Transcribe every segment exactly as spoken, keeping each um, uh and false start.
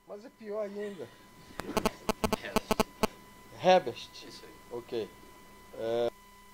Mas é pior ainda. Hebest. Hebest. Isso aí. Ok. É...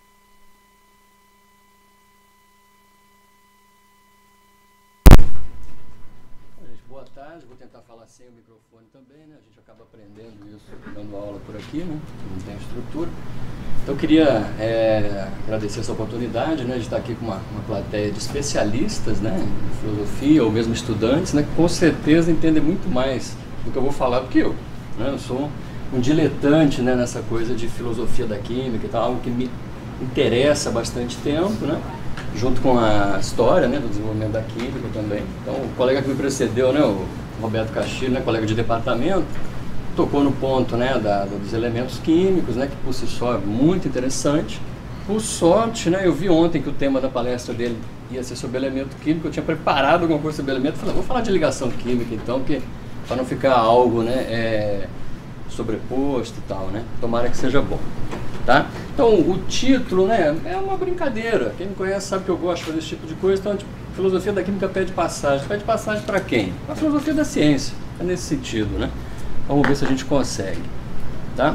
Gente, boa tarde. Vou tentar falar sem o microfone também, né? A gente acaba aprendendo isso dando aula por aqui, né? Não tem estrutura. Então eu queria é, agradecer essa oportunidade, né, de estar aqui com uma, uma plateia de especialistas, né, em filosofia, ou mesmo estudantes, né, que com certeza entendem muito mais do que eu vou falar do que eu. Né? Eu sou um, um diletante, né, nessa coisa de filosofia da química e tal, algo que me interessa há bastante tempo, né, junto com a história, né, do desenvolvimento da química também. Então o colega que me precedeu, né, o Roberto Castilho, né, colega de departamento, tocou no ponto, né, da, dos elementos químicos, né, que por si só é muito interessante. Por sorte, né, eu vi ontem que o tema da palestra dele ia ser sobre elemento químico. Eu tinha preparado alguma coisa sobre elemento, falei, vou falar de ligação química então, porque para não ficar algo, né, é, sobreposto e tal, né. Tomara que seja bom, tá? Então o título, né, é uma brincadeira. Quem me conhece sabe que eu gosto de fazer esse tipo de coisa. Então, tipo, filosofia da química pede passagem. Pede passagem para quem? Para a filosofia da ciência. É nesse sentido, né? Vamos ver se a gente consegue, tá?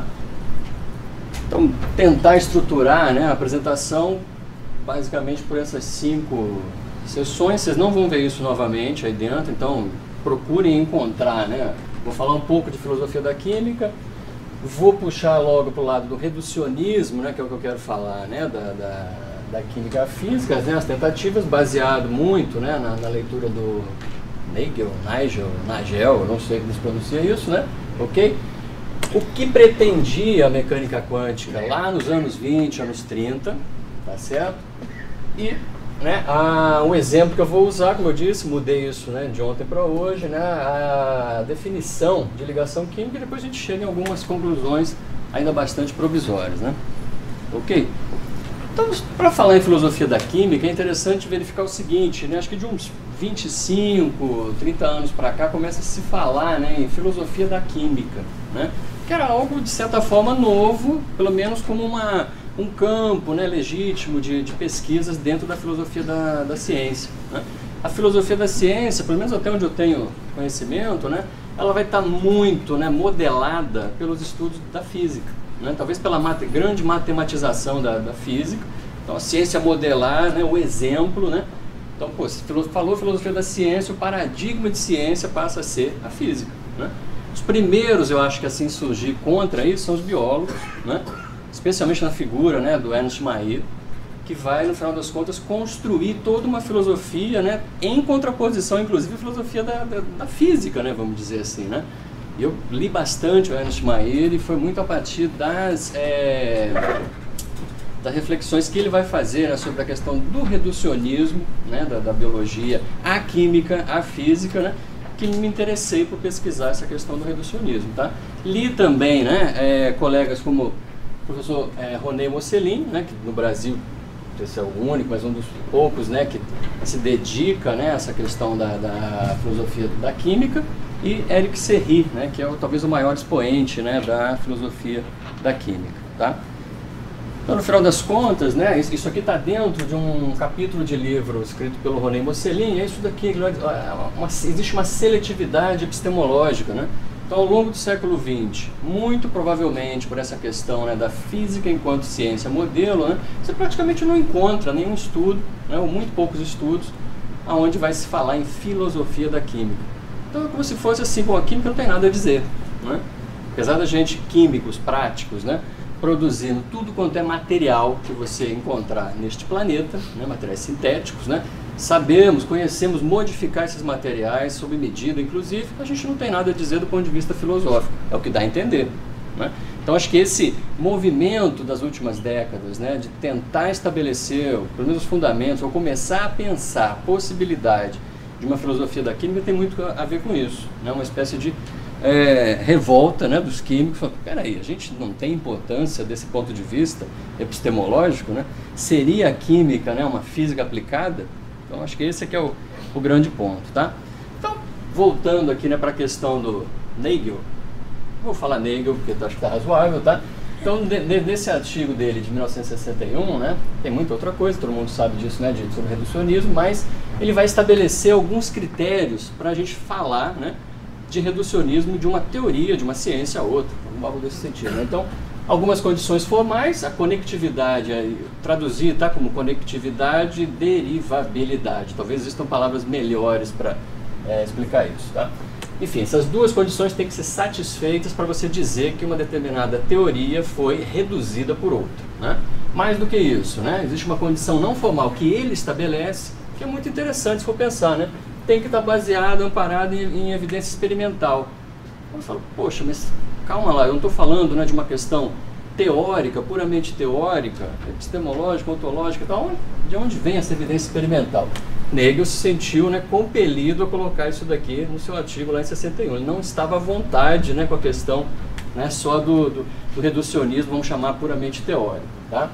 Então, tentar estruturar, né, a apresentação basicamente por essas cinco sessões. Vocês não vão ver isso novamente aí dentro, então procurem encontrar, né? Vou falar um pouco de filosofia da química, vou puxar logo para o lado do reducionismo, né, que é o que eu quero falar, né, da, da, da química física, né, as tentativas, baseado muito, né, na, na leitura do Nagel, Nigel, Nagel, eu não sei como se pronuncia isso, né? Ok? O que pretendia a mecânica quântica lá nos anos vinte, anos trinta, tá certo? E, né, a, um exemplo que eu vou usar, como eu disse, mudei isso, né, de ontem para hoje, né, a definição de ligação química, e depois a gente chega em algumas conclusões ainda bastante provisórias, né? Ok? Então, para falar em filosofia da química, é interessante verificar o seguinte, né, acho que de uns vinte e cinco, trinta anos para cá começa a se falar, né, em filosofia da química, né, que era algo de certa forma novo, pelo menos como uma, um campo, né, legítimo de, de pesquisas dentro da filosofia da, da ciência, né. A filosofia da ciência, pelo menos até onde eu tenho conhecimento, né, ela vai estar muito, né, modelada pelos estudos da física, né, talvez pela mate, grande matematização da, da física. Então a ciência modelar, né, o exemplo, né. Então, pô, se falou filosofia da ciência, o paradigma de ciência passa a ser a física, né? Os primeiros, eu acho que assim surgir contra isso são os biólogos, né? Especialmente na figura, né, do Ernst Mayr, que vai, no final das contas, construir toda uma filosofia, né, em contraposição, inclusive, à filosofia da, da, da física, né, vamos dizer assim, né? E eu li bastante o Ernst Mayr e foi muito a partir das... É... das reflexões que ele vai fazer, né, sobre a questão do reducionismo, né, da, da biologia, à química, à física, né, que me interessei por pesquisar essa questão do reducionismo, tá? Li também, né, é, colegas como o professor é, René Mocelin, né, que no Brasil, não sei se é o único, mas um dos poucos, né, que se dedica, né, a essa questão da, da filosofia da química, e Éric Serry, né, que é o, talvez o maior expoente, né, da filosofia da química, tá? Então, no final das contas, né, isso aqui está dentro de um capítulo de livro escrito pelo René Mocelin. É isso daqui, uma, existe uma seletividade epistemológica, né? Então, ao longo do século vinte, muito provavelmente por essa questão, né, da física enquanto ciência modelo, né, você praticamente não encontra nenhum estudo, né, ou muito poucos estudos, onde vai se falar em filosofia da química. Então, é como se fosse assim, bom, a química não tem nada a dizer, né? Apesar da gente, químicos, práticos, né, produzindo tudo quanto é material que você encontrar neste planeta, né, materiais sintéticos, né, sabemos, conhecemos modificar esses materiais sob medida, inclusive, a gente não tem nada a dizer do ponto de vista filosófico, é o que dá a entender, né? Então acho que esse movimento das últimas décadas, né, de tentar estabelecer, pelo menos os fundamentos, ou começar a pensar a possibilidade de uma filosofia da química tem muito a ver com isso, né, uma espécie de É, revolta, né, dos químicos. Peraí, a gente não tem importância desse ponto de vista epistemológico, né? Seria a química, né, uma física aplicada? Então acho que esse aqui é o, o grande ponto, tá? Então, voltando aqui, né, para a questão do Nagel, vou falar Nagel porque acho que está razoável, tá? Então, de, de, nesse artigo dele de mil novecentos e sessenta e um, né, tem muita outra coisa, todo mundo sabe disso, né, de, sobre reducionismo, mas ele vai estabelecer alguns critérios para a gente falar, né, de reducionismo de uma teoria, de uma ciência a outra, algo desse sentido, né? Então, algumas condições formais, a conectividade, traduzir tá, como conectividade e derivabilidade. Talvez existam palavras melhores para é, explicar isso. Tá? Enfim, essas duas condições têm que ser satisfeitas para você dizer que uma determinada teoria foi reduzida por outra. Né? Mais do que isso, né? Existe uma condição não formal que ele estabelece, que é muito interessante se for pensar. Né? Tem que estar baseado, amparado em, em evidência experimental. Eu falo, poxa, mas calma lá, eu não estou falando, né, de uma questão teórica, puramente teórica, epistemológica, ontológica e tal. De onde vem essa evidência experimental? Hegel se sentiu, né, compelido a colocar isso daqui no seu artigo lá em sessenta e um. Ele não estava à vontade, né, com a questão, né, só do, do, do reducionismo, vamos chamar puramente teórico. Tá?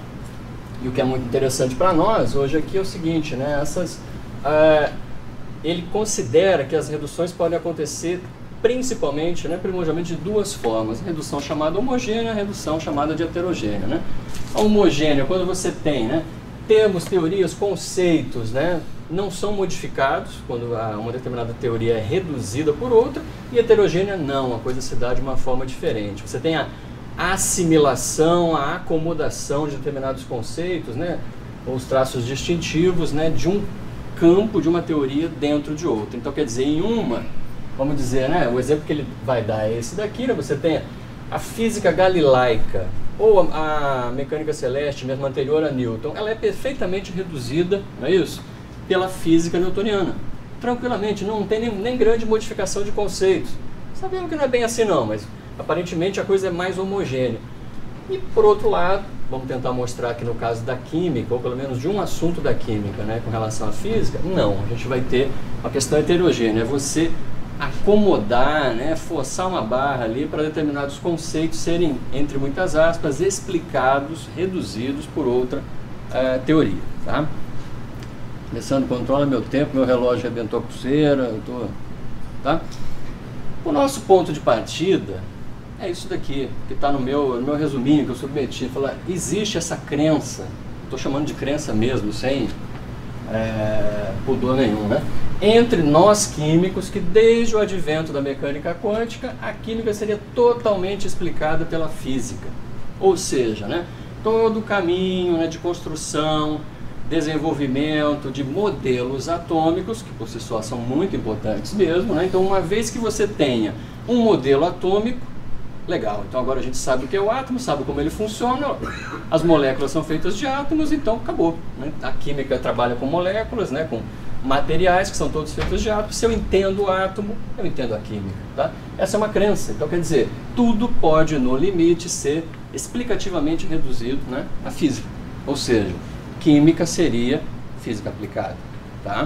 E o que é muito interessante para nós hoje aqui é o seguinte, né, essas, uh, ele considera que as reduções podem acontecer principalmente, né, primordialmente de duas formas, redução chamada homogênea, redução chamada de heterogênea. Né? A homogênea, quando você tem, né, termos, teorias, conceitos, né, não são modificados, quando uma determinada teoria é reduzida por outra, e heterogênea não, a coisa se dá de uma forma diferente. Você tem a assimilação, a acomodação de determinados conceitos, né, ou os traços distintivos, né, de um campo, de uma teoria dentro de outra. Então, quer dizer, em uma, vamos dizer, né, o exemplo que ele vai dar é esse daqui, né, você tem a física galilaica, ou a, a mecânica celeste, mesmo anterior a Newton, ela é perfeitamente reduzida, não é isso? Pela física newtoniana. Tranquilamente, não tem nem, nem grande modificação de conceitos. Sabemos que não é bem assim não, mas aparentemente a coisa é mais homogênea. E por outro lado, vamos tentar mostrar aqui no caso da química, ou pelo menos de um assunto da química, né, com relação à física, não, a gente vai ter uma questão heterogênea, é você acomodar, né, forçar uma barra ali para determinados conceitos serem, entre muitas aspas, explicados, reduzidos por outra uh, teoria. Tá? Começando, controla meu tempo, meu relógio arrebentou a pulseira, eu tô, tá? O nosso ponto de partida é isso daqui, que está no meu, no meu resuminho que eu submeti. Falar, existe essa crença, estou chamando de crença mesmo, sem é, pudor nenhum, né? Entre nós químicos, que desde o advento da mecânica quântica, a química seria totalmente explicada pela física. Ou seja, né, todo o caminho, né, de construção, desenvolvimento de modelos atômicos, que por si só são muito importantes mesmo, né? Então, uma vez que você tenha um modelo atômico, legal, então agora a gente sabe o que é o átomo, sabe como ele funciona, as moléculas são feitas de átomos, então acabou. Né? A química trabalha com moléculas, né, com materiais que são todos feitos de átomos. Se eu entendo o átomo, eu entendo a química. Tá? Essa é uma crença. Então, quer dizer, tudo pode, no limite, ser explicativamente reduzido, né, à física. Ou seja, química seria física aplicada. Tá?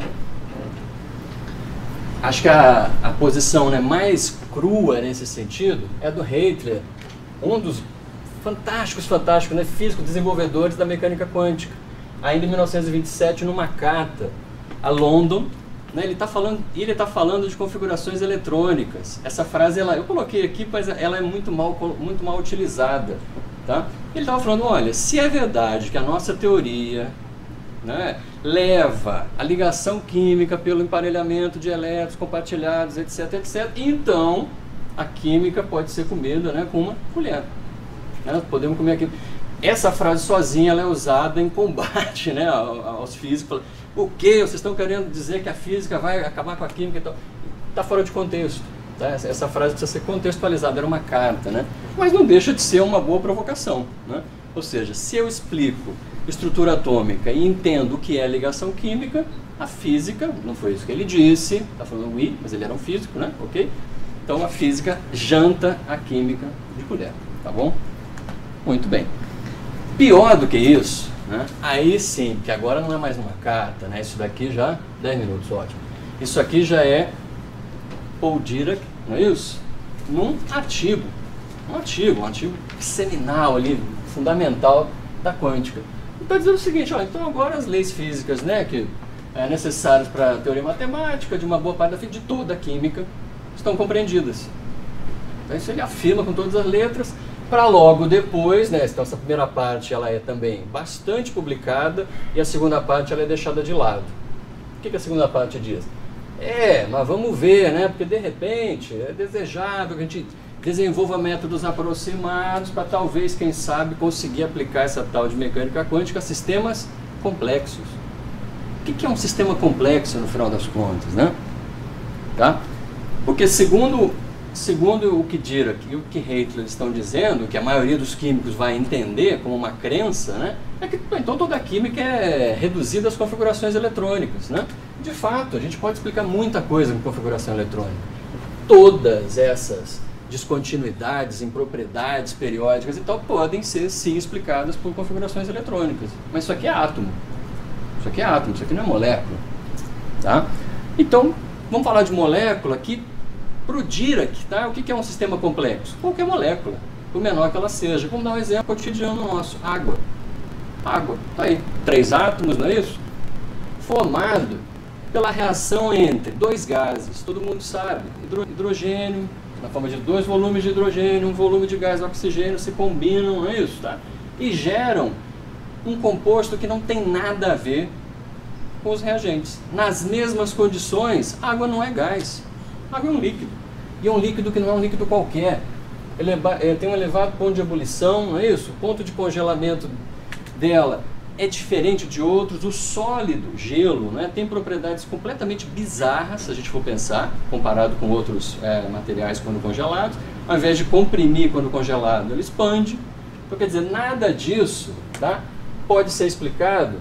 Acho que a, a posição, né, mais crua nesse sentido é do Hitler, um dos fantásticos, fantásticos, né, físicos desenvolvedores da mecânica quântica. Ainda em mil novecentos e vinte e sete, numa carta a London, né, ele está falando, ele tá falando de configurações eletrônicas. Essa frase, ela, eu coloquei aqui, mas ela é muito mal, muito mal utilizada. Tá? Ele estava falando, olha, se é verdade que a nossa teoria, né, leva a ligação química pelo emparelhamento de elétrons compartilhados, etc, etc, então a química pode ser comida, né, com uma colher. Né? Podemos comer aqui. Essa frase sozinha ela é usada em combate, né, aos físicos. O que? Vocês estão querendo dizer que a física vai acabar com a química? Então, está fora de contexto. Tá? Essa frase precisa ser contextualizada, era uma carta, né? Mas não deixa de ser uma boa provocação. Né? Ou seja, se eu explico estrutura atômica e entendo o que é ligação química, a física, não foi isso que ele disse, está falando oui, mas ele era um físico, né? Ok? Então a física janta a química de colher, tá bom? Muito bem. Pior do que isso, né? Aí sim, que agora não é mais uma carta, né? Isso daqui já, dez minutos, ótimo. Isso aqui já é Paul Dirac, não é isso? Num artigo, um artigo, um artigo seminal ali, fundamental da quântica. Está dizendo o seguinte, ó, então agora as leis físicas, né, que é necessárias para a teoria matemática, de uma boa parte da de toda a química, estão compreendidas. Então isso ele afirma com todas as letras, para logo depois, né, então essa primeira parte ela é também bastante publicada e a segunda parte ela é deixada de lado. O que, que a segunda parte diz? É, mas vamos ver, né? Porque de repente é desejável que a gente desenvolva métodos aproximados para talvez, quem sabe, conseguir aplicar essa tal de mecânica quântica a sistemas complexos. O que é um sistema complexo no final das contas, né? Tá? Porque segundo, segundo o que Dirac e o que Hitler estão dizendo, que a maioria dos químicos vai entender como uma crença, né? É que então toda a química é reduzida às configurações eletrônicas, né? De fato, a gente pode explicar muita coisa com configuração eletrônica. Todas essas descontinuidades, impropriedades periódicas e tal podem ser sim explicadas por configurações eletrônicas. Mas isso aqui é átomo. Isso aqui é átomo, isso aqui não é molécula. Tá? Então, vamos falar de molécula aqui para o Dirac, tá? O que é um sistema complexo? Qualquer molécula, por menor que ela seja. Vamos dar um exemplo cotidiano nosso. Água. Água. Tá aí. Três átomos, não é isso? Formado pela reação entre dois gases. Todo mundo sabe. Hidro hidrogênio, na forma de dois volumes de hidrogênio, um volume de gás oxigênio se combinam, não é isso? Tá? E geram um composto que não tem nada a ver com os reagentes. Nas mesmas condições, água não é gás. Água é um líquido. E é um líquido que não é um líquido qualquer. Ele é, tem um elevado ponto de ebulição, não é isso? O ponto de congelamento dela é diferente de outros. O sólido, gelo, né, tem propriedades completamente bizarras, se a gente for pensar, comparado com outros é, materiais quando congelados. Ao invés de comprimir quando congelado, ele expande. Então, quer dizer, nada disso, tá, pode ser explicado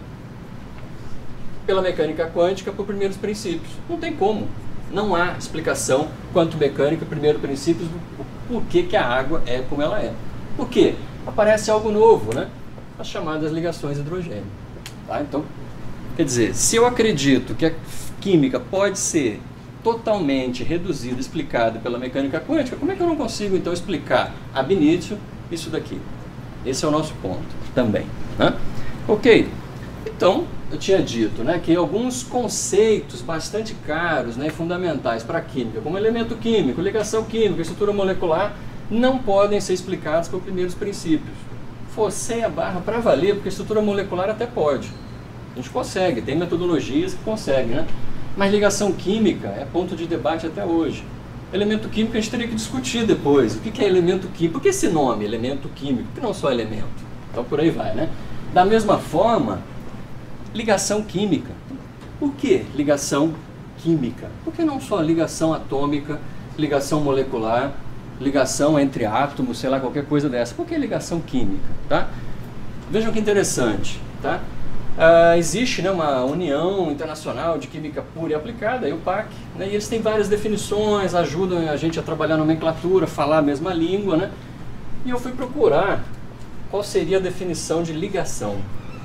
pela mecânica quântica por primeiros princípios. Não tem como. Não há explicação quanto mecânica, primeiro princípios, do porquê que a água é como ela é. Por quê? Aparece algo novo, né? As chamadas ligações hidrogênio. Tá? Então, quer dizer, se eu acredito que a química pode ser totalmente reduzida, explicada pela mecânica quântica, como é que eu não consigo, então, explicar ab initio isso daqui? Esse é o nosso ponto também. Né? Ok, então, eu tinha dito, né, que alguns conceitos bastante caros, né, fundamentais para a química, como elemento químico, ligação química, estrutura molecular, não podem ser explicados por primeiros princípios. Forcei a barra para valer, porque a estrutura molecular até pode. A gente consegue, tem metodologias que conseguem, né? Mas ligação química é ponto de debate até hoje. Elemento químico a gente teria que discutir depois. O que é elemento químico? Por que esse nome, elemento químico? Por que não só elemento? Então por aí vai, né? Da mesma forma, ligação química. Por que ligação química? Por que não só ligação atômica, ligação molecular, ligação entre átomos, sei lá, qualquer coisa dessa? Por que ligação química? Tá? Vejam que interessante. Tá? Ah, existe, né, uma União Internacional de Química Pura e Aplicada, a U P A C, né, e eles têm várias definições, ajudam a gente a trabalhar nomenclatura, falar a mesma língua, né? E eu fui procurar qual seria a definição de ligação.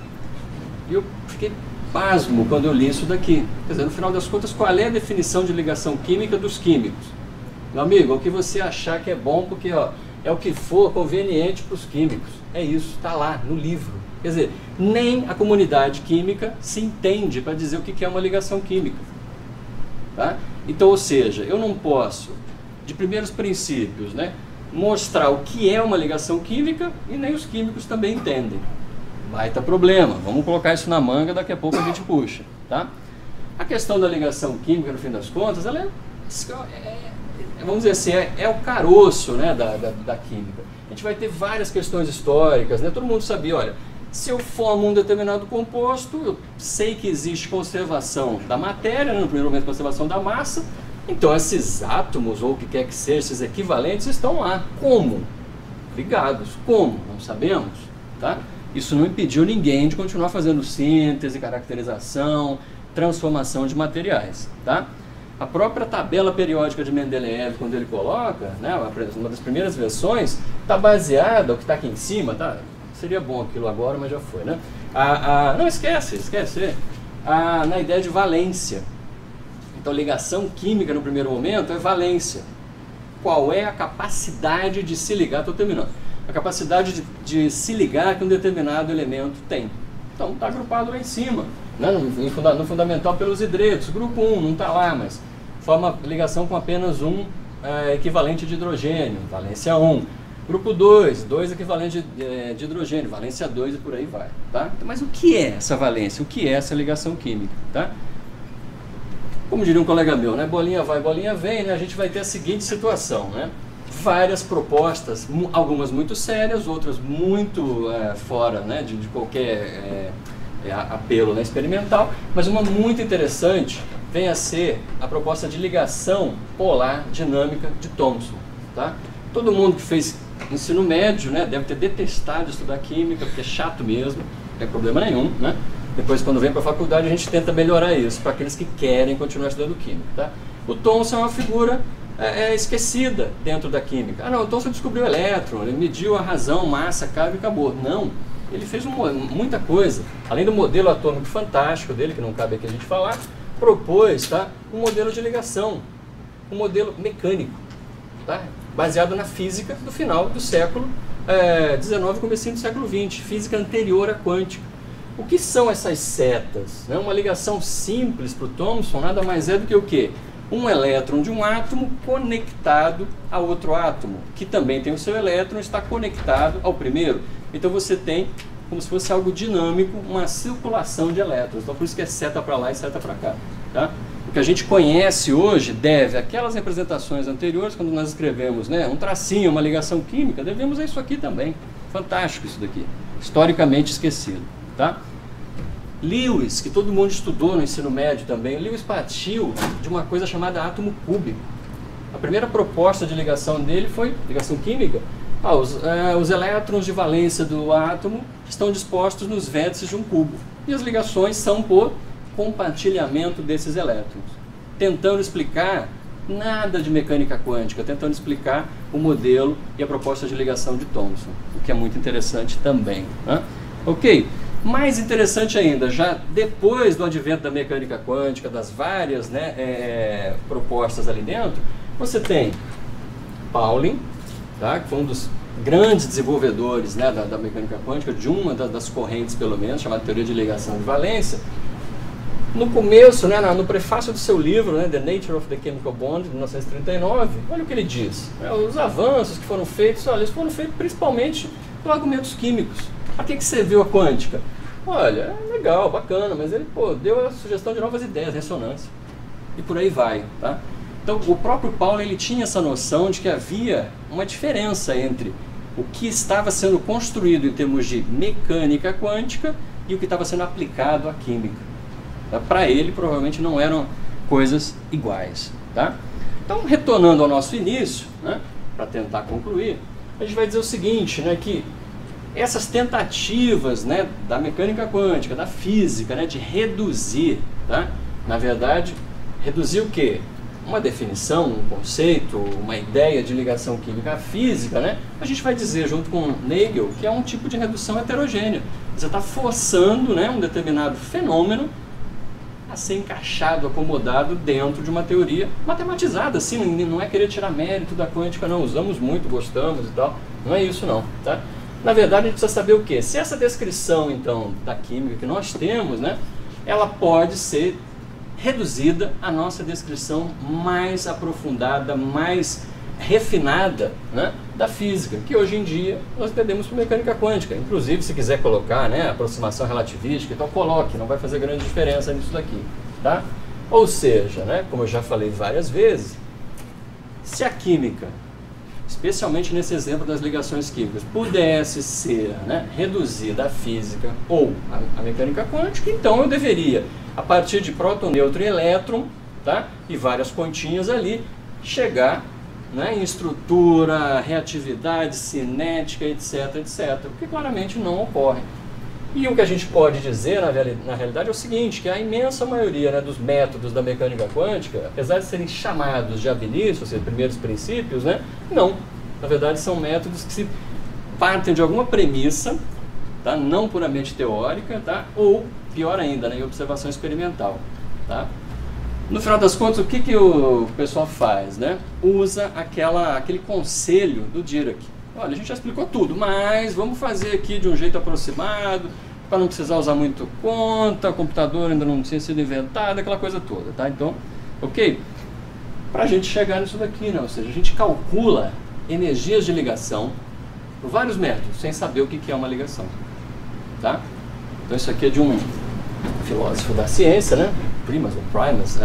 E eu fiquei pasmo quando eu li isso daqui. Quer dizer, no final das contas, qual é a definição de ligação química dos químicos? Meu amigo, é o que você achar que é bom, porque ó, é o que for conveniente para os químicos. É isso, está lá no livro. Quer dizer, nem a comunidade química se entende para dizer o que é uma ligação química. Tá? Então, ou seja, eu não posso, de primeiros princípios, né, mostrar o que é uma ligação química e nem os químicos também entendem. Baita problema, vamos colocar isso na manga, daqui a pouco a gente puxa. Tá? A questão da ligação química, no fim das contas, ela é, é vamos dizer assim, é, é o caroço, né, da, da, da química. A gente vai ter várias questões históricas, né? Todo mundo sabia, olha, se eu formo um determinado composto, eu sei que existe conservação da matéria, né, no primeiro momento conservação da massa, então esses átomos, ou o que quer que seja, esses equivalentes, estão lá. Como? Ligados. Como? Não sabemos. Tá? Isso não impediu ninguém de continuar fazendo síntese, caracterização, transformação de materiais. Tá? A própria tabela periódica de Mendeleev, quando ele coloca, né, uma das primeiras versões, está baseada, o que está aqui em cima, tá? Seria bom aquilo agora, mas já foi, né? A, a, não, esquece, esquece. A, na ideia de valência. Então, ligação química no primeiro momento é valência. Qual é a capacidade de se ligar? Estou terminando. A capacidade de, de se ligar que um determinado elemento tem. Então, está agrupado lá em cima. Né? No, no fundamental pelos hidretos. Grupo um não está lá, mas forma ligação com apenas um é, equivalente de hidrogênio. Valência um. Grupo dois, dois equivalentes de, de hidrogênio, valência dois e por aí vai. Tá? Mas o que é essa valência? O que é essa ligação química? Tá? como diria um colega meu, né? Bolinha vai, bolinha vem, né? A gente vai ter a seguinte situação, né? Várias propostas, algumas muito sérias, outras muito é, fora, né, de, de qualquer é, é, apelo, né, experimental, mas uma muito interessante vem a ser a proposta de ligação polar dinâmica de Thomson. Tá? Todo mundo que fez ensino médio, né, deve ter detestado estudar química, porque é chato mesmo, não tem problema nenhum. Né? Depois, quando vem para a faculdade, a gente tenta melhorar isso para aqueles que querem continuar estudando química. Tá? O Thomson é uma figura é, é esquecida dentro da química. Ah, não, o Thomson descobriu o elétron, ele mediu a razão, massa, carga e acabou. Não, ele fez um, muita coisa. Além do modelo atômico fantástico dele, que não cabe aqui a gente falar, propôs, tá, um modelo de ligação, um modelo mecânico, tá, baseado na física do final do século dezenove, é, comecinho do século vinte, física anterior à quântica. O que são essas setas? Né? Uma ligação simples para o Thomson nada mais é do que o quê? Um elétron de um átomo conectado a outro átomo, que também tem o seu elétron, está conectado ao primeiro. Então você tem como se fosse algo dinâmico, uma circulação de elétrons. Então por isso que é seta para lá e seta para cá. Tá? O que a gente conhece hoje deve àquelas representações anteriores, quando nós escrevemos, né, um tracinho, uma ligação química, devemos a isso aqui também. Fantástico isso daqui. Historicamente esquecido. Tá? Lewis, que todo mundo estudou no ensino médio também, Lewis partiu de uma coisa chamada átomo cúbico. A primeira proposta de ligação dele foi ligação química. Ah, os, eh, os elétrons de valência do átomo estão dispostos nos vértices de um cubo. E as ligações são por compartilhamento desses elétrons. Tentando explicar nada de mecânica quântica, tentando explicar o modelo e a proposta de ligação de Thomson, o que é muito interessante também. Né? Ok? Mais interessante ainda, já depois do advento da mecânica quântica, das várias, né, é, propostas ali dentro, você tem Pauling, tá, que foi um dos grandes desenvolvedores, né, da, da mecânica quântica, de uma das, das correntes, pelo menos, chamada teoria de ligação de valência. No começo, né, no prefácio do seu livro, né, The Nature of the Chemical Bond, de mil novecentos e trinta e nove, olha o que ele diz. Né, os avanços que foram feitos, olha, eles foram feitos principalmente por argumentos químicos. A que, que serviu a quântica? Olha, é legal, bacana, mas ele pô, deu a sugestão de novas ideias, ressonância. E por aí vai. Tá? Então, o próprio Paulo ele tinha essa noção de que havia uma diferença entre o que estava sendo construído em termos de mecânica quântica e o que estava sendo aplicado à química. Tá? Para ele, provavelmente não eram coisas iguais. Tá? Então, retornando ao nosso início, né, para tentar concluir, a gente vai dizer o seguinte, né, que essas tentativas, né, da mecânica quântica, da física, né, de reduzir, tá? Na verdade, reduzir o quê? Uma definição, um conceito, uma ideia de ligação química à física, né? A gente vai dizer junto com Nagel que é um tipo de redução heterogênea. Você está forçando, né, um determinado fenômeno a ser encaixado, acomodado dentro de uma teoria matematizada, assim, não é querer tirar mérito da quântica, não, usamos muito, gostamos e tal, não é isso não, tá? Na verdade, a gente precisa saber o quê? Se essa descrição, então, da química que nós temos, né, ela pode ser reduzida à nossa descrição mais aprofundada, mais refinada, né, da física, que hoje em dia nós entendemos por mecânica quântica. Inclusive, se quiser colocar, né, aproximação relativística, então coloque, não vai fazer grande diferença nisso daqui. Tá? Ou seja, né, como eu já falei várias vezes, se a química, especialmente nesse exemplo das ligações químicas, pudesse ser, né, reduzida à física ou à mecânica quântica, então eu deveria, a partir de próton, nêutron e elétron, tá, e várias continhas ali, chegar, né, em estrutura, reatividade, cinética, etc, etc, o que claramente não ocorre. E o que a gente pode dizer, na, na realidade, é o seguinte, que a imensa maioria, né, dos métodos da mecânica quântica, apesar de serem chamados de ab initio, ou seja, primeiros princípios, né, não. Na verdade, são métodos que se partem de alguma premissa, tá, não puramente teórica, tá, ou, pior ainda, né, em observação experimental. Tá? No final das contas, o que, que o pessoal faz? Né? Usa aquela, aquele conselho do Dirac. Olha, a gente já explicou tudo, mas vamos fazer aqui de um jeito aproximado, para não precisar usar muito conta, o computador ainda não tinha sido inventado, aquela coisa toda, tá? Então, ok? Para a gente chegar nisso daqui, né? Ou seja, a gente calcula energias de ligação por vários métodos, sem saber o que é uma ligação, tá? Então, isso aqui é de um filósofo da ciência, né? Primas ou Primus, né?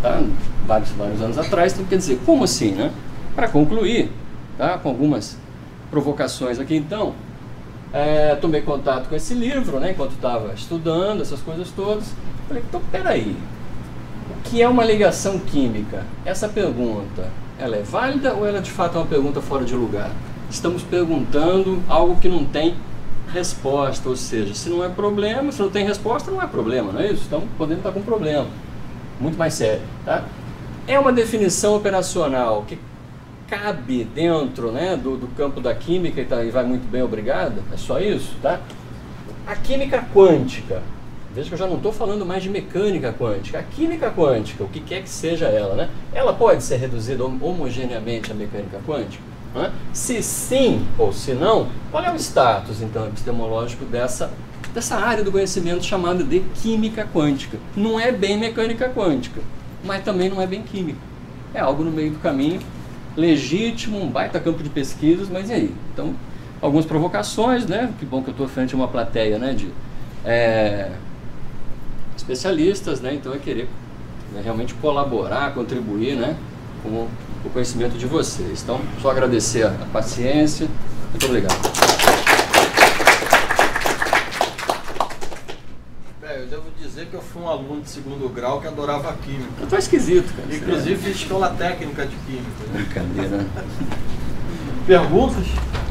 tá? vários, vários anos atrás. Então, quer dizer, como assim, né? Para concluir, tá? Com algumas provocações aqui, então, é, tomei contato com esse livro, né? Enquanto estava estudando essas coisas todas. Falei, então, peraí, o que é uma ligação química? Essa pergunta, ela é válida ou ela de fato é uma pergunta fora de lugar? Estamos perguntando algo que não tem resposta, ou seja, se não é problema, se não tem resposta, não é problema, não é isso? Então, podemos estar com um problema muito mais sério, tá? É uma definição operacional que cabe dentro, né, do, do campo da química e, tá, e vai muito bem, obrigado, é só isso, tá? A química quântica, veja que eu já não estou falando mais de mecânica quântica, a química quântica, o que quer que seja ela, né? Ela pode ser reduzida homogeneamente à mecânica quântica? Né? Se sim ou se não, qual é o status então epistemológico dessa, dessa área do conhecimento chamada de química quântica? Não é bem mecânica quântica, mas também não é bem química. É algo no meio do caminho, legítimo, um baita campo de pesquisas, mas e aí? Então, algumas provocações, né? Que bom que eu estou frente a uma plateia, né, de é, especialistas, né? Então é querer né, realmente colaborar, contribuir, né, com o conhecimento de vocês. Então, só agradecer a paciência. Muito obrigado. É, eu devo dizer que eu fui um aluno de segundo grau que adorava química. Eu tô esquisito, cara. Inclusive fiz escola técnica de química. Né? Brincadeira. Perguntas?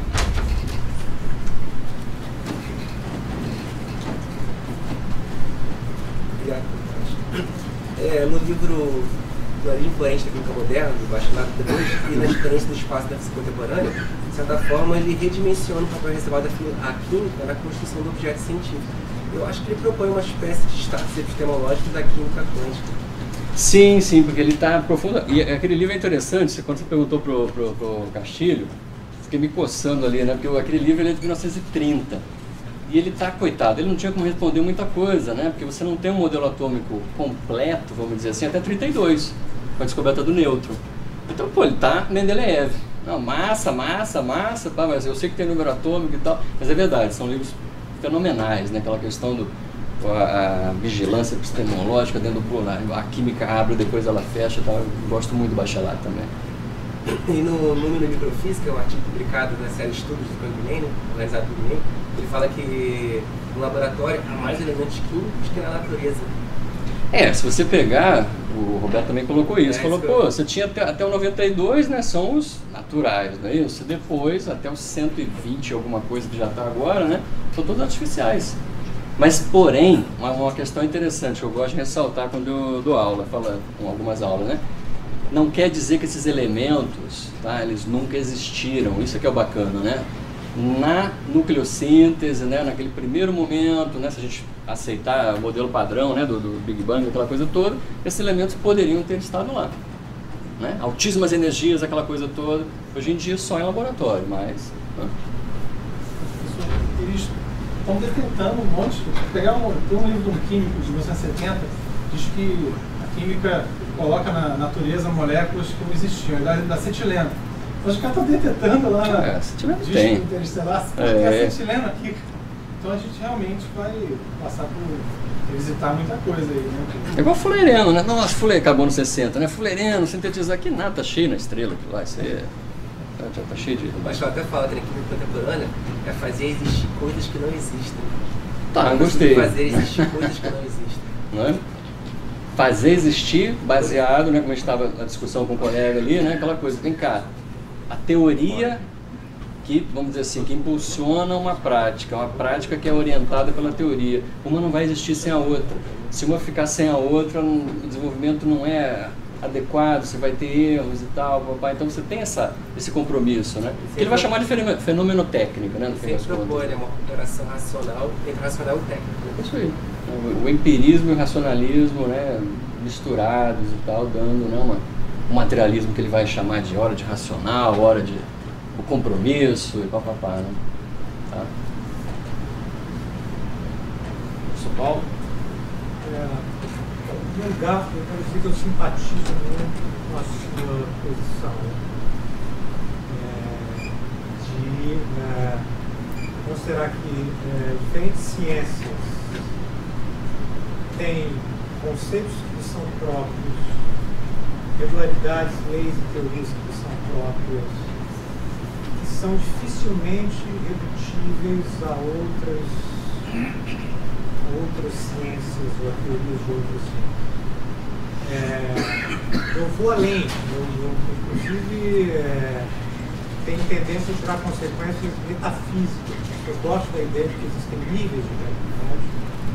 Obrigado. É, no livro Dualismo Influente da Química Moderna, do Bachelard de dois, e na experiência do espaço da física contemporânea, de certa forma, ele redimensiona o papel reservado à química na construção do objeto científico. Eu acho que ele propõe uma espécie de status epistemológico da química quântica. Sim, sim, porque ele está profundo. E aquele livro é interessante, quando você perguntou pro, pro, pro Castilho, fiquei me coçando ali, né? Porque aquele livro ele é de mil novecentos e trinta. E ele está, coitado, ele não tinha como responder muita coisa, né? Porque você não tem um modelo atômico completo, vamos dizer assim, até trinta e dois, com a descoberta do nêutron. Então, pô, ele está Mendeleev. Não, massa, massa, massa, pá, mas eu sei que tem número atômico e tal. Mas é verdade, são livros fenomenais, né? Aquela questão do a, a vigilância epistemológica dentro do plural. A química abre, depois ela fecha e tal. Eu gosto muito do Bachelard também. E no Número Microfísica, um artigo publicado na série Estudos do Campo Guilhem, organizado por Guilhem, ele fala que no laboratório há mais elementos químicos que na natureza. É, se você pegar, o Roberto também colocou isso, É, falou, isso pô, eu... você tinha até, até o noventa e dois, né, são os naturais, não é isso? Depois, até os cento e vinte, alguma coisa que já está agora, né, são todos artificiais. Mas, porém, uma, uma questão interessante que eu gosto de ressaltar quando eu dou aula, falando com algumas aulas, né, não quer dizer que esses elementos, tá, eles nunca existiram, isso aqui é o bacana, né? Na nucleossíntese, né, naquele primeiro momento, né, se a gente aceitar o modelo padrão, né, do, do Big Bang, aquela coisa toda, esses elementos poderiam ter estado lá, né? Altíssimas energias, aquela coisa toda, hoje em dia só em laboratório, mas... Né? Eles estão detentando um monte, pegar um, tem um livro de um químico de mil novecentos e setenta, diz que a química coloca na natureza moléculas que não existiam, da, da acetileno. Mas os caras estão detectando lá na é, acetileno disco tem. interestelar, É. tem acetileno aqui. Então a gente realmente vai passar por revisitar muita coisa aí, né? É igual fulereno, né? Nossa, fulereno acabou nos sessenta, né? Fulereno, sintetizar aqui nada, tá cheio na estrela aquilo lá, isso aí é, já tá cheio de... Mas eu até falo que na química contemporânea é fazer existir coisas que não existem. Tá, Não gostei. fazer existir coisas que não existem. Não é? Fazer existir, baseado, né, como a gente estava na discussão com o colega ali, né, aquela coisa, vem cá, a teoria que, vamos dizer assim, que impulsiona uma prática, uma prática que é orientada pela teoria, uma não vai existir sem a outra. Se uma ficar sem a outra, o desenvolvimento não é adequado, você vai ter erros e tal, papai. Então você tem essa, esse compromisso, né, que ele vai chamar de fenômeno, fenômeno técnico, né, no fim das Sempre contas. propõe, né, uma operação racional entre racional e técnico. É isso aí. O, o empirismo e o racionalismo, né, misturados e tal, dando, né, uma, um materialismo que ele vai chamar de hora de racional, hora de o compromisso e papapá, né? Tá? São Paulo? É, em um lugar, eu quero dizer que eu simpatizo muito com a sua posição é, de é, considerar que é, diferentes ciências têm conceitos que são próprios regularidades, leis e teorias que são próprias, que são dificilmente redutíveis a outras, a outras ciências ou a teorias de outras ciências. É, eu vou além, eu, eu inclusive é, tenho tendência a tirar consequências metafísicas. Eu gosto da ideia de que existem níveis de realidade,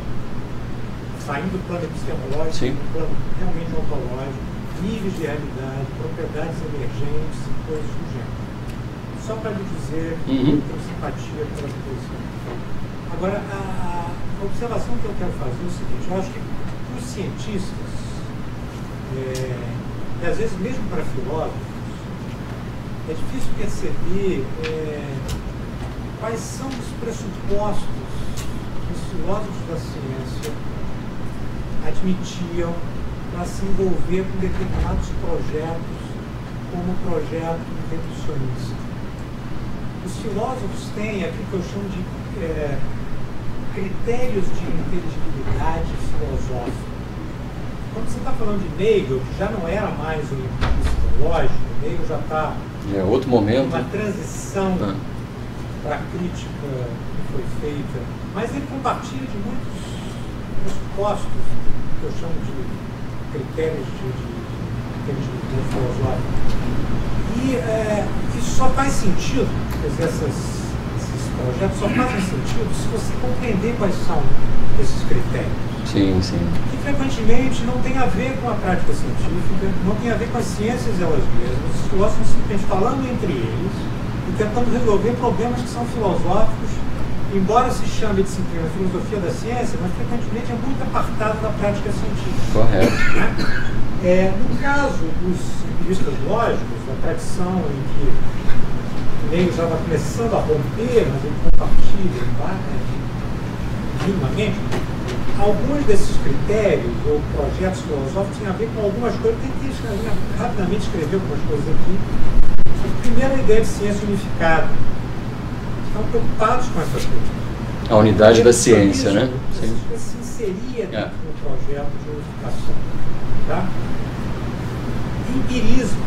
saindo do plano epistemológico, do plano realmente ontológico, níveis de realidade, propriedades emergentes e coisas do gênero. Só para lhe dizer que uhum. eu tenho simpatia pela posição. Agora, a, a observação que eu quero fazer é o seguinte: eu acho que para os cientistas, é, e às vezes mesmo para filósofos, é difícil perceber é, quais são os pressupostos que os filósofos da ciência admitiam para se envolver com determinados projetos, como o projeto reducionista. Os filósofos têm aquilo que eu chamo de é, critérios de inteligibilidade filosófica. Quando você está falando de Hegel, que já não era mais um empirista lógico, Hegel já está é outro momento, uma transição ah. para a crítica que foi feita, mas ele compartilha de muitos pressupostos que eu chamo de critérios de, de, de inteligibilidade filosófica. E é, isso só faz sentido, quer dizer, essas, esses projetos só fazem sentido se você compreender quais são esses critérios. Sim, sim. Que frequentemente não tem a ver com a prática científica, não tem a ver com as ciências elas mesmas. Os filósofos simplesmente falando entre eles e tentando resolver problemas que são filosóficos, embora se chame de disciplina filosofia da ciência, mas frequentemente é muito apartado da prática científica. Correto. Né? É, no caso dos empiristas lógicos, da tradição em que Hegel já vai começando a romper, mas ele compartilha minimamente, alguns desses critérios ou projetos filosóficos têm a ver com algumas coisas. Eu tentei escrever, rapidamente escrever algumas coisas aqui. Primeiro, a ideia de ciência unificada. Estão preocupados com essa coisa. A unidade da ciência, né? Sim. Isso se inseria dentro do projeto de unificação. Tá? Empirismo.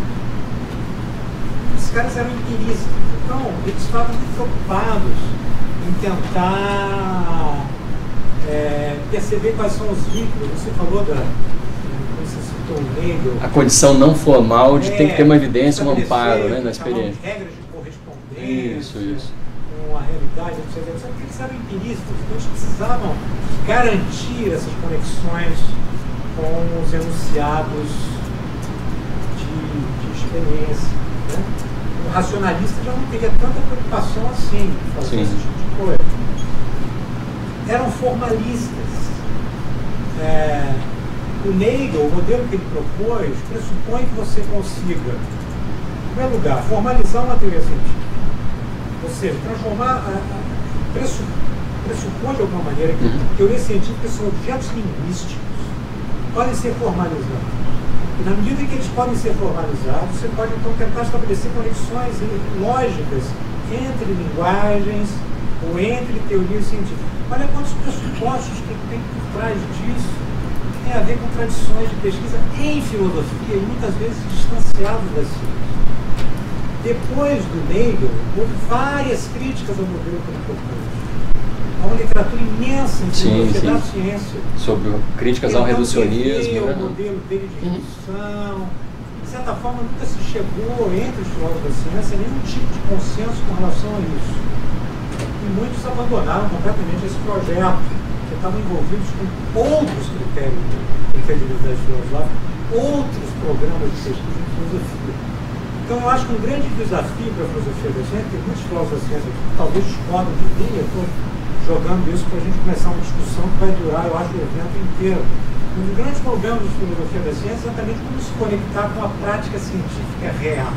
Os caras eram empiristas. Então, eles estavam muito preocupados em tentar é, perceber quais são os vínculos. Você falou da... Você citou o Hegel. A condição não formal de é, tem que ter uma evidência, um amparo, né, na experiência. Regras de correspondência. Isso, isso. Com a realidade, etcétera. Só que eles eram empiristas, então eles precisavam garantir essas conexões com os enunciados de, de experiência. Né? O racionalista já não teria tanta preocupação assim de fazer Sim. esse tipo de coisa. Eram formalistas. É, o Hegel, o modelo que ele propôs, pressupõe que você consiga, em primeiro lugar, formalizar uma teoria científica. Ou seja, transformar, a, a, pressu, pressupõe de alguma maneira que uhum. teorias científicas são objetos linguísticos, podem ser formalizados. E na medida em que eles podem ser formalizados, você pode então tentar estabelecer conexões lógicas entre linguagens ou entre teorias científicas. Olha quantos pressupostos que tem por trás disso, que tem a ver com tradições de pesquisa em filosofia e muitas vezes distanciados da ciência. Depois do Hegel, houve várias críticas ao modelo que ele propôs. Há uma literatura imensa em filosofia da ciência. Sobre críticas ao reducionismo. O modelo dele de redução. De certa forma, nunca se chegou entre os filósofos da ciência a nenhum tipo de consenso com relação a isso. E muitos abandonaram completamente esse projeto, que estavam envolvidos com outros critérios de credibilidade filosófica, outros programas de pesquisa em filosofia. Então, eu acho que um grande desafio para a filosofia da ciência, tem muitos filósofos da ciência que talvez discordam de mim, eu estou jogando isso para a gente começar uma discussão que vai durar, eu acho, o evento inteiro. Um dos grandes problemas da filosofia da ciência é exatamente como se conectar com a prática científica real.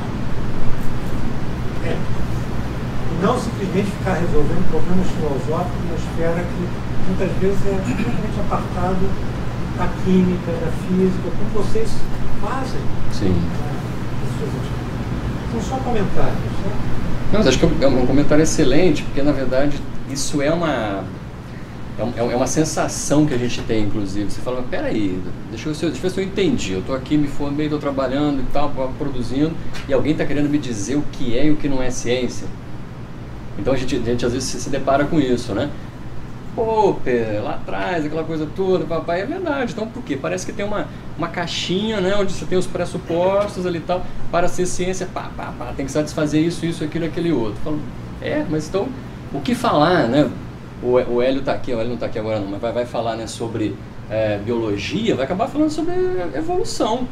É. E não simplesmente ficar resolvendo problemas filosóficos numa esfera que muitas vezes é completamente apartado da química, da física, como vocês fazem. Sim. Né, são só comentários. Né? Não, mas acho que é um comentário excelente, porque na verdade isso é uma, é, é uma sensação que a gente tem, inclusive. Você fala, mas peraí, deixa eu, deixa eu ver se eu entendi. Eu estou aqui, me formei, estou trabalhando e tal, produzindo, e alguém está querendo me dizer o que é e o que não é ciência. Então a gente, a gente às vezes se, se depara com isso, né? Pô, Pê, lá atrás, aquela coisa toda, papai, é verdade. Então por quê? Parece que tem uma, uma caixinha, né, onde você tem os pressupostos ali e tal, para ser ciência, pá, pá, pá, tem que satisfazer isso, isso, aquilo, aquele outro. Falo, é, mas então, o que falar, né? O, o Hélio está aqui, o Hélio não está aqui agora não, mas vai, vai falar, né, sobre é, biologia, vai acabar falando sobre evolução.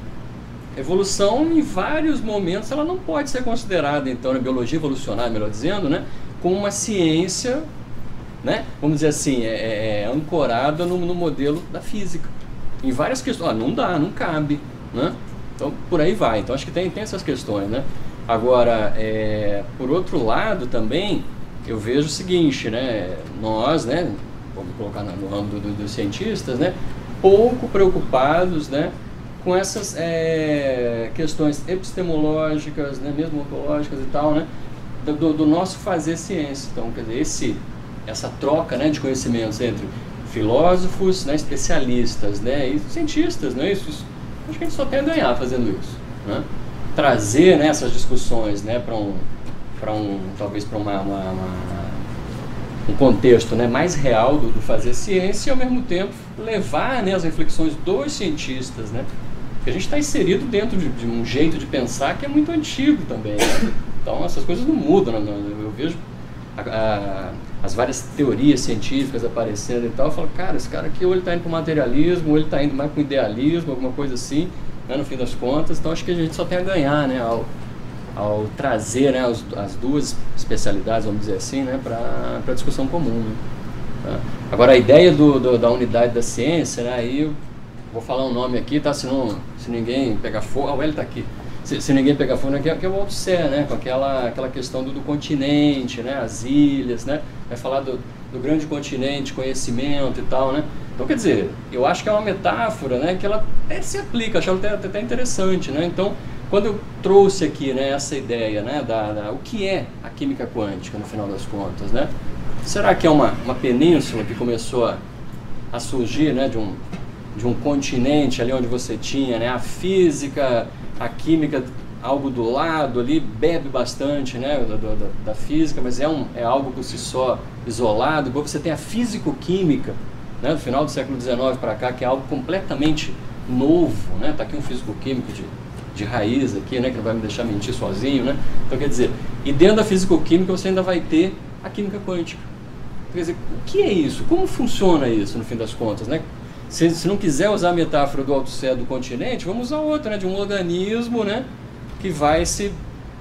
Evolução, em vários momentos, ela não pode ser considerada, então, na biologia evolucionária, melhor dizendo, né, como uma ciência, né, vamos dizer assim, é, é, é ancorada no, no modelo da física. Em várias questões, ah, não dá, não cabe, né? Então, por aí vai. Então, acho que tem, tem essas questões, né? Agora, é, por outro lado também, eu vejo o seguinte, né, nós, né, vamos colocar no âmbito do, dos cientistas, né, pouco preocupados, né, com essas é, questões epistemológicas, né, mesmo ontológicas e tal, né, do, do nosso fazer ciência. Então, quer dizer, esse, essa troca, né, de conhecimentos entre filósofos, né, especialistas, né, e cientistas, né, isso, isso, acho que a gente só tem a ganhar fazendo isso, né, trazer, né, essas discussões, né, para um, para um, talvez para uma, uma, uma, um contexto, né, mais real do, do fazer ciência e ao mesmo tempo levar, né, as reflexões dos cientiss, né, porque a gente está inserido dentro de, de um jeito de pensar que é muito antigo também, né? Então essas coisas não mudam, né? Eu vejo a, a, as várias teorias científicas aparecendo e tal, eu falo, cara, esse cara aqui ou ele está indo para o materialismo, ou ele está indo mais para o idealismo, alguma coisa assim, né, no fim das contas. Então acho que a gente só tem a ganhar, né, ao, ao trazer, né, as, as duas especialidades, vamos dizer assim, né, para a discussão comum, né? Tá? Agora a ideia do, do, da unidade da ciência, né, aí eu vou falar um nome aqui, tá, se, não, se ninguém pegar fogo, ah, o Hélio está aqui, se, se ninguém pegar fogo, né, que, é, que é o Althusser, né, com aquela, aquela questão do, do continente, né, as ilhas, né, vai falar do, do grande continente, conhecimento e tal, né. Então, quer dizer, eu acho que é uma metáfora, né, que ela até se aplica, acho ela até, até interessante, né. Então, quando eu trouxe aqui, né, essa ideia, né, da, da, o que é a química quântica, no final das contas, né, será que é uma, uma península que começou a, a surgir, né, de um, de um continente ali onde você tinha, né, a física, a química, algo do lado ali, bebe bastante, né, da, da, da física, mas é, um, é algo por si só isolado. Depois você tem a físico-química, né, do final do século dezenove para cá, que é algo completamente novo, né, tá aqui um físico-químico de, de raiz aqui, né, que não vai me deixar mentir sozinho, né, então quer dizer, e dentro da físico-química você ainda vai ter a química quântica. Quer dizer, o que é isso? Como funciona isso, no fim das contas, né? Se, se não quiser usar a metáfora do Althusser do continente, vamos usar outra, né, de um organismo, né, que vai se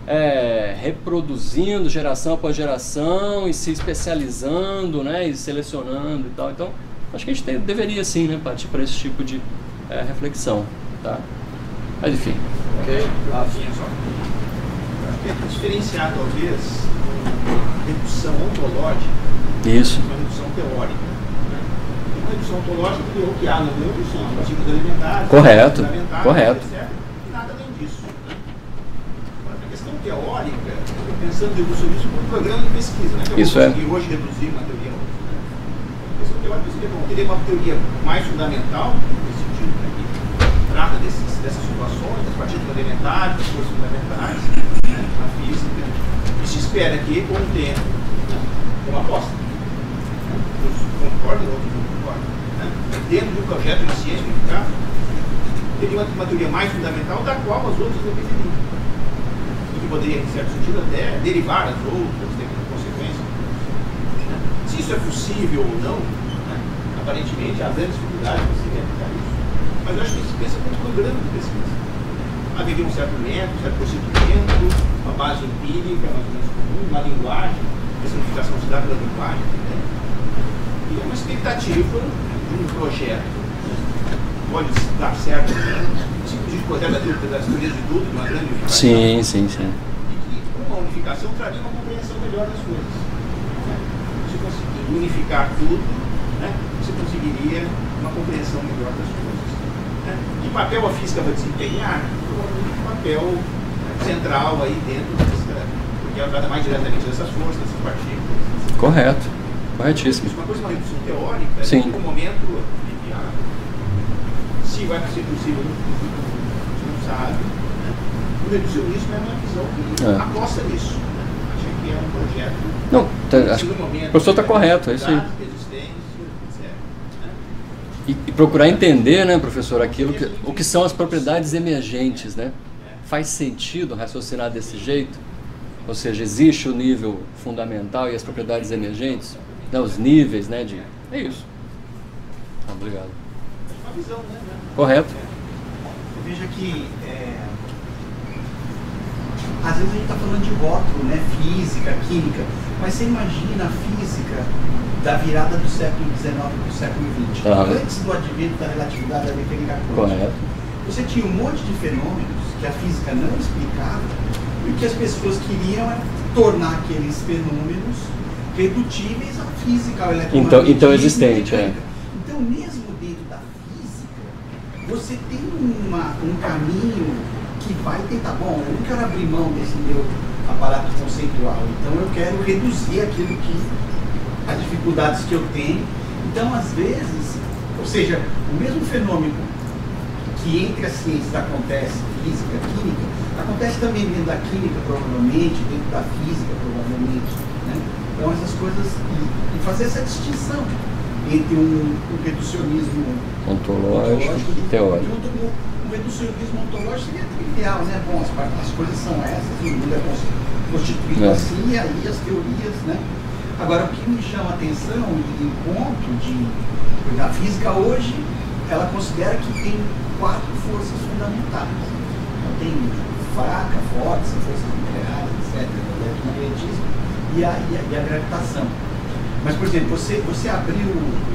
é, reproduzindo geração após geração e se especializando, né, e selecionando e tal. Então, acho que a gente tem, deveria sim, né, partir para esse tipo de é, reflexão, tá? Mas enfim. Ok, Rafinha só. Acho que é diferenciar talvez uma redução ontológica, isso, uma redução teórica. Né? Uma redução ontológica que o que há no mundo são os artigos elementares, correto, fundamentais, correto. etcétera. E nada além disso. Né? Agora, a questão teórica, eu estou pensando em evolucionismo como um programa de pesquisa, né? Que eu isso vou é. conseguir hoje reduzir uma teoria. Né? A questão teórica seria bom, teria uma teoria mais fundamental, nesse sentido, né? Que trata desses, dessas situações, das partículas elementares, das forças fundamentais, né? A física, e se espera que, com o tempo, né? Uma aposta. Uns concordam, outros não concordam. Né? Dentro de um projeto de ciência unificada, teria uma, uma teoria mais fundamental da qual as outras dependeriam. E que poderia, em certo sentido, até derivar as outras, ter consequências. Né? Se isso é possível ou não, né? Aparentemente há grandes dificuldades para se realizar isso. Mas eu acho que isso se pensa como um programa de pesquisa. Haveria um certo método, um certo procedimento, uma base empírica, mais ou menos comum, uma linguagem, essa unificação se dá pela linguagem, né? E é uma expectativa de um projeto, né? Pode dar certo, né? Tipo de projeto das teorias de tudo, de uma grande unificação. Sim, sim, sim. E que uma unificação traria uma compreensão melhor das coisas. Né? Se conseguir unificar tudo, né? Você conseguiria uma compreensão melhor das coisas. Né? Que papel a física vai desempenhar? Provavelmente um papel, né, central aí dentro dessa, porque ela trata mais diretamente dessas forças, dessas partículas. Correto. Corretíssimo. Uma coisa é uma redução teórica, Sim. em algum momento, ah, se vai ser possível, a gente não sabe. Né? O reducionismo é uma visão que É. aposta nisso. Né? Acha que é um projeto. Não, tá, acho se no que momento o professor está de correto, é isso aí. resistência, etcétera. Né? E, e procurar entender, né, professor, aquilo que, o que são as propriedades emergentes, né? Faz sentido raciocinar desse jeito? Ou seja, existe o nível fundamental e as propriedades emergentes? Né, os níveis, né, de... É isso. Ah, obrigado. Uma visão, né? Correto. Veja que é, às vezes a gente está falando de rótulo, né? Física, química, mas você imagina a física da virada do século dezenove para o século vinte, Uhum. antes do advento da relatividade da mecânica quântica. Correto. Você tinha um monte de fenômenos que a física não explicava e o que as pessoas queriam é tornar aqueles fenômenos redutíveis à física, ao Então, eletromagnetismo então e existente, é. mecânica. Então, mesmo dentro da física, você tem uma, um caminho que vai tentar, bom, eu não quero abrir mão desse meu aparato conceitual, então eu quero reduzir aquilo que, as dificuldades que eu tenho. Então, às vezes, ou seja, o mesmo fenômeno que entre as ciências acontece, física, química, acontece também dentro da química, provavelmente, dentro da física, provavelmente, né? Então, essas coisas, e, e fazer essa distinção entre um, um reducionismo Ontológico e teórico. e um, um reducionismo ontológico seria trivial, né? Bom, as, as coisas são essas, o mundo é constituído É. assim, e aí as teorias, né? Agora, o que me chama a atenção e o ponto de a física hoje, ela considera que tem quatro forças fundamentais. Então, tem fraca, forte, forças nucleares, etcétera, o eletromagnetismo e a, e, a, e a gravitação. Mas, por exemplo, você, você abriu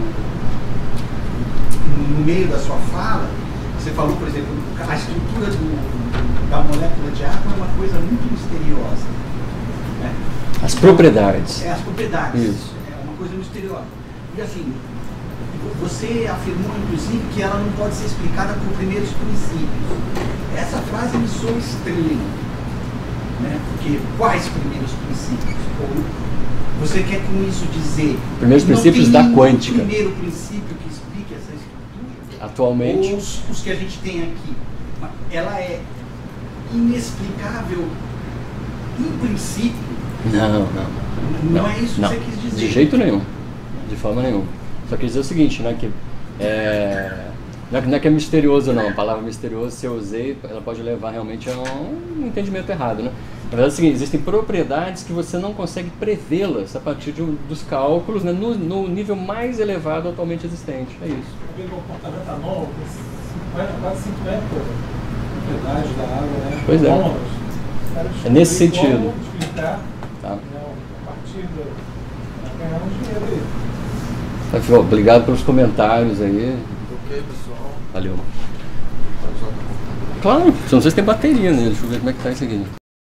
no meio da sua fala, você falou, por exemplo, a estrutura do, da molécula de água é uma coisa muito misteriosa. Né? As propriedades. É, as propriedades. Isso. É uma coisa misteriosa. E assim, você afirmou, inclusive, que ela não pode ser explicada por primeiros princípios. Essa frase me soa estranha. Né? Porque quais primeiros princípios? Ou você quer com isso dizer... Primeiros que não princípios tem da nenhum quântica. primeiro princípio que explique essa estrutura? Atualmente. Ou os, os que a gente tem aqui. Ela é inexplicável em princípio. Não, não. Não, é isso não, que você quis dizer. De jeito nenhum. De forma nenhuma. Só quis dizer o seguinte, né, que é, não, é, não é que é misterioso não, a palavra misterioso, se eu usei, ela pode levar realmente a um entendimento errado, né? Na verdade é o seguinte, existem propriedades que você não consegue prevê-las a partir de um, dos cálculos, né, no, no nível mais elevado atualmente existente, é isso. O comportamento anômalo tem quase cinquenta propriedades da água, né? Pois é. Anômalas. É nesse sentido. Como explicar, Tá. né, a partir da... ganhar um dinheiro aí. Tá, Fio, obrigado pelos comentários aí. Ok, pessoal. Valeu. Pode usar o computador. Claro, não sei se tem bateria, né? Deixa eu ver como é que tá isso aqui.